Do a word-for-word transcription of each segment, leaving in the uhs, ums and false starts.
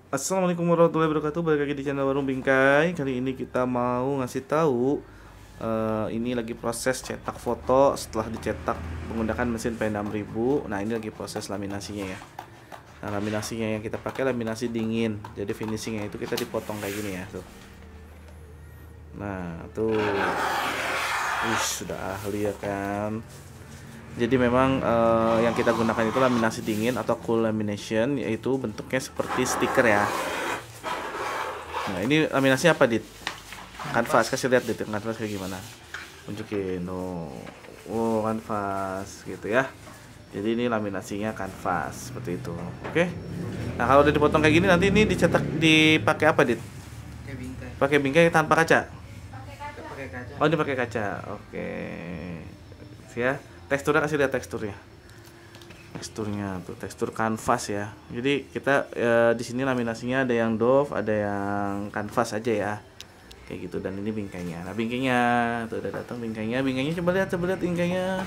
Assalamualaikum warahmatullahi wabarakatuh. Balik lagi di channel Warung Bingkai. Kali ini kita mau ngasih tahu eh, ini lagi proses cetak foto setelah dicetak menggunakan mesin P enam ribu. Nah, ini lagi proses laminasinya ya. Nah, laminasinya yang kita pakai laminasi dingin. Jadi finishingnya itu kita dipotong kayak gini ya, tuh. Nah, tuh. Wih, sudah ahli ya kan. Jadi memang eh, yang kita gunakan itu laminasi dingin atau cool lamination, yaitu bentuknya seperti stiker ya. Nah, ini laminasi apa, Dit? Kanvas, kasih lihat Dit, kanvas kayak gimana. Tunjukin, oh, oh kanvas gitu ya. Jadi ini laminasinya kanvas seperti itu. Oke. Nah, kalau udah dipotong kayak gini nanti ini dicetak dipakai apa, Dit? Pakai bingkai. Pakai bingkai tanpa kaca. Kita pakai kaca. Oh, ini pakai kaca. Oke. Ya, teksturnya kasih lihat teksturnya. Teksturnya tuh tekstur kanvas ya. Jadi kita e, di sini laminasinya ada yang doff, ada yang kanvas aja ya. Kayak gitu, dan ini bingkainya. Nah, bingkainya tuh udah datang bingkainya. Bingkainya coba lihat, coba lihat bingkainya.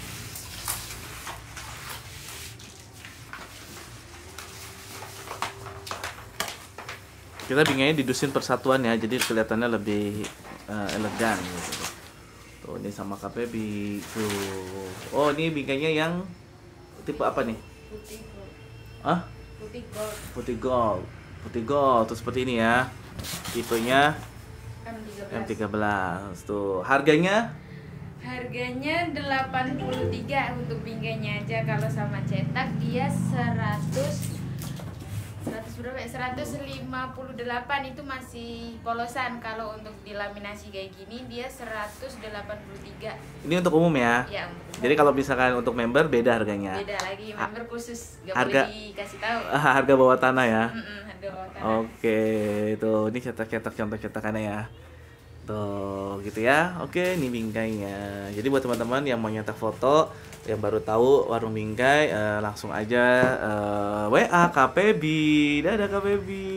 Kita bingkainya didusin persatuan ya, jadi kelihatannya lebih e, elegan gitu. Tuh, ini sama K P B tuh. Oh, ini bingkainya yang tipe apa nih? Putih gold. Ah? Putih gold. Putih gold. Putih gold tuh seperti ini ya. Tipenya M M tiga belas. tiga belas. Tuh, harganya Harganya delapan puluh tiga untuk bingkainya aja. Kalau sama cetak dia seratus seratus berapa ya? seratus lima puluh delapan, itu masih polosan. Kalau untuk dilaminasi kayak gini dia seratus delapan puluh tiga. ini untuk umum ya. Ya, untuk umum. Jadi kalau misalkan untuk member beda harganya. Beda lagi, member khusus, gak harga- boleh dikasih tahu. Harga bawah tanah ya. Mm-mm, harga bawah tanah. Oke, tuh ini cetak-cetak contoh cetakannya ya. Tuh, gitu ya. Oke, ini bingkainya. Jadi buat teman-teman yang mau nyetak foto, yang baru tahu Warung Bingkai, eh, langsung aja eh, W A K P B. Dadah K P B.